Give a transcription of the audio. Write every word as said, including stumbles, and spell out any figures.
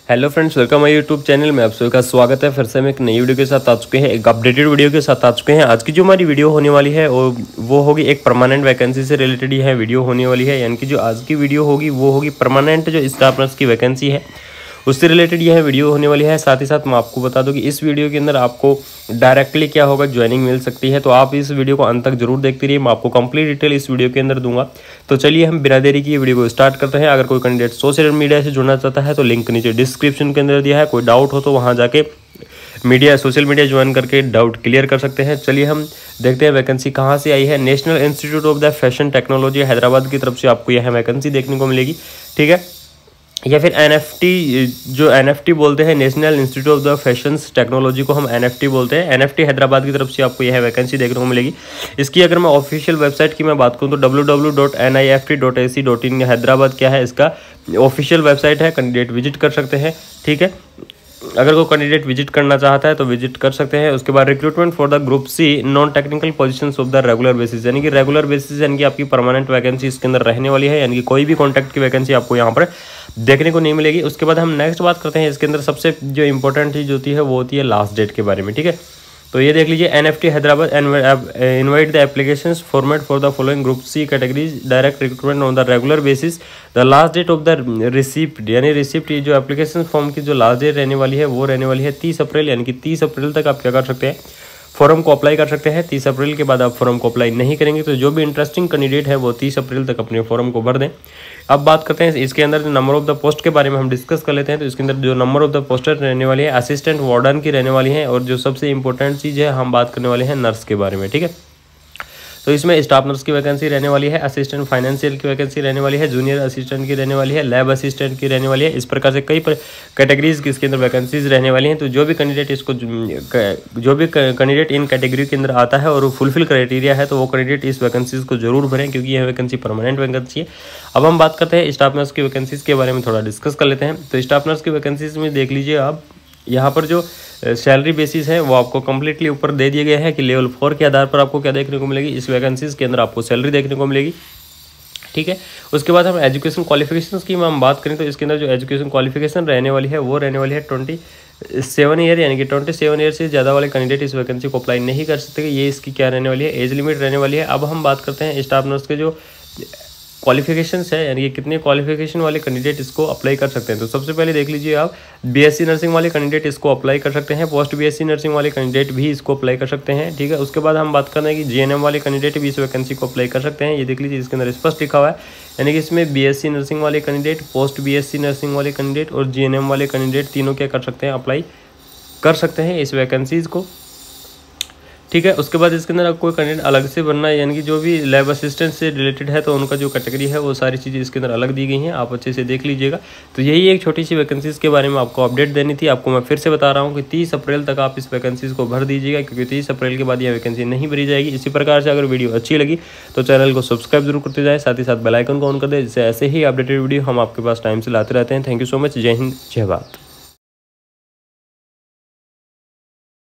Hello friends, welcome my YouTube channel में आप सभी का स्वागत है। फिर से हम एक नई वीडियो के साथ आ चुके हैं, एक अपडेटेड वीडियो के साथ आ चुके हैं। आज की जो हमारी वीडियो होने वाली है वो वो होगी एक परमानेंट वैकेंसी से रिलेटेड ही है वीडियो होने वाली है। यानी कि जो आज की वीडियो होगी वो होगी परमानेंट जो स्टाफ नर्स की वैकेंसी है उससे रिलेटेड यह वीडियो होने वाली है। साथ ही साथ मैं आपको बता दूं कि इस वीडियो के अंदर आपको डायरेक्टली क्या होगा, ज्वाइनिंग मिल सकती है। तो आप इस वीडियो को अंत तक जरूर देखते रहिए, मैं आपको कंप्लीट डिटेल इस वीडियो के अंदर दूंगा। तो चलिए हम बिना देरी की वीडियो को स्टार्ट करते हैं। अगर कोई कैंडिडेट सोशल मीडिया से जुड़ना चाहता है तो लिंक नीचे डिस्क्रिप्शन के अंदर दिया है, कोई डाउट हो तो वहाँ जाके मीडिया सोशल मीडिया ज्वाइन करके डाउट क्लियर कर सकते हैं। चलिए हम देखते हैं वैकेंसी कहाँ से आई है। National institute of the fashion technology Hyderabad की तरफ से आपको यह वैकेंसी देखने को मिलेगी, ठीक है। या फिर एनएफटी, जो एनएफटी बोलते हैं, national institute of the fashion technology को हम एनएफटी बोलते हैं। एनएफटी हैदराबाद की तरफ से आपको यह वैकेंसी देखने को मिलेगी। इसकी अगर मैं ऑफिशियल वेबसाइट की मैं बात करूं तो W W W dot N I F T dot A C dot in Hyderabad क्या है, इसका ऑफिशियल वेबसाइट है। कैंडिडेट विजिट कर सकते हैं, ठीक है। अगर कोई कैंडिडेट विजिट करना चाहता है तो विजिट कर सकते हैं। उसके बाद recruitment for the group C non technical positions of the regular basis, यानी कि रेगुलर बेसिस यानी कि आपकी परमानेंट वैकेंसी इसके अंदर रहने वाली है। यानी कि कोई भी कॉन्ट्रैक्ट की वैकेंसी आपको यहाँ पर देखने को नहीं मिलेगी। उसके बाद हम नेक्स्ट बात करते हैं। इसके अंदर सबसे जो इंपॉर्टेंट चीज़ होती है वो होती है लास्ट डेट के बारे में, ठीक है। तो ये देख लीजिए, NFT Hyderabad invite the applications format for the following group C categories direct recruitment on the regular basis. The last date of the receipt, यानी रिसिप्ट जो एप्लीकेशन फॉर्म की जो लास्ट डेट रहने वाली है वो रहने वाली है तीस अप्रैल। यानी कि तीस अप्रैल तक आप क्या कर सकते हैं, फॉर्म को अप्लाई कर सकते हैं। तीस अप्रैल के बाद आप फॉर्म को अप्लाई नहीं करेंगे तो जो भी इंटरेस्टिंग कैंडिडेट है वो तीस अप्रैल तक अपने फॉर्म को भर दें। अब बात करते हैं इसके अंदर जो नंबर ऑफ द पोस्ट के बारे में हम डिस्कस कर लेते हैं। तो इसके अंदर जो नंबर ऑफ द पोस्टर रहने वाली है असिस्टेंट वार्डन की रहने वाली है, और जो सबसे इंपॉर्टेंट चीज़ है हम बात करने वाले हैं नर्स के बारे में, ठीक है। तो इसमें स्टाफ नर्स की वैकेंसी रहने वाली है, असिस्टेंट फाइनेंशियल की वैकेंसी रहने वाली है, जूनियर असिस्टेंट की रहने वाली है, लैब असिस्टेंट की रहने वाली है। इस प्रकार से कई कैटेगरीज की इसके अंदर वैकेंसीज रहने वाली हैं। तो जो भी कैंडिडेट इसको जो भी कैंडिडेट इन कैटेगरी के अंदर आता है और वो फुलफिल क्राइटेरिया है तो वो कैंडिडेट इस वैकेंसीज को जरूर भरें, क्योंकि यह वैकेंसी परमानेंट वैकेंसी है। अब हम बात करते हैं स्टाफ नर्स की वैकेंसीज के बारे में, थोड़ा डिस्कस कर लेते हैं। तो स्टाफ नर्स की वैकेंसीज में देख लीजिए आप, यहाँ पर जो सैलरी बेसिस है वो आपको कम्प्लीटली ऊपर दे दिए गए हैं कि लेवल फोर के आधार पर आपको क्या देखने को मिलेगी, इस वैकेंसीज के अंदर आपको सैलरी देखने को मिलेगी, ठीक है। उसके बाद हम एजुकेशन क्वालिफिकेशंस की हम बात करें तो इसके अंदर जो एजुकेशन क्वालिफिकेशन रहने वाली है वो रहने वाली है ट्वेंटी सेवन ईयर, यानी कि ट्वेंटी सेवन ईयर से ज़्यादा वाले कैंडिडेट इस वैकेंसी को अप्लाई नहीं कर सकते। ये इसकी क्या रहने वाली है, एज लिमिट रहने वाली है। अब हम बात करते हैं स्टाफ नर्स के जो क्वालिफिकेशंस है, यानी कि कितने क्वालिफिकेशन वाले कैंडिडेट इसको अप्लाई कर सकते हैं। तो सबसे पहले देख लीजिए आप, बीएससी नर्सिंग वाले कैंडिडेट इसको अप्लाई कर सकते हैं, पोस्ट बीएससी नर्सिंग वाले कैंडिडेट भी इसको अप्लाई कर सकते हैं, ठीक है। उसके बाद हम बात करते हैं कि जीएनएम वाले कैंडिडेट भी इस वैकेंसी को अप्लाई कर सकते हैं। ये देख लीजिए, इसके अंदर स्पष्ट लिखा हुआ है, यानी कि इसमें बीएससी नर्सिंग वाले कैंडिडेट, पोस्ट बीएससी नर्सिंग वाले कैंडिडेट और जीएनएम वाले कैंडिडेट तीनों क्या कर सकते हैं, अप्लाई कर सकते हैं इस वैकेंसीज को, ठीक है। उसके बाद इसके अंदर कोई कैंडिडेट अलग से बनना है, यानी कि जो भी लैब असिस्टेंट से रिलेटेड है तो उनका जो कैटेगरी है वो सारी चीज़ें इसके अंदर अलग दी गई हैं, आप अच्छे से देख लीजिएगा। तो यही एक छोटी सी वैकेंसीज़ के बारे में आपको अपडेट देनी थी। आपको मैं फिर से बता रहा हूँ कि तीस अप्रैल तक आप इस वैकेंसीज़ को भर दीजिएगा, क्योंकि तीस अप्रैल के बाद यह वैकेंसी नहीं भरी जाएगी। इसी प्रकार से अगर वीडियो अच्छी लगी तो चैनल को सब्सक्राइब जरूर करते जाए, साथ ही साथ बेल आइकन को ऑन कर दें, जिससे ऐसे ही अपडेटेड वीडियो हम आपके पास टाइम से लाते रहते हैं। Thank you so much. जय हिंद, जय भारत।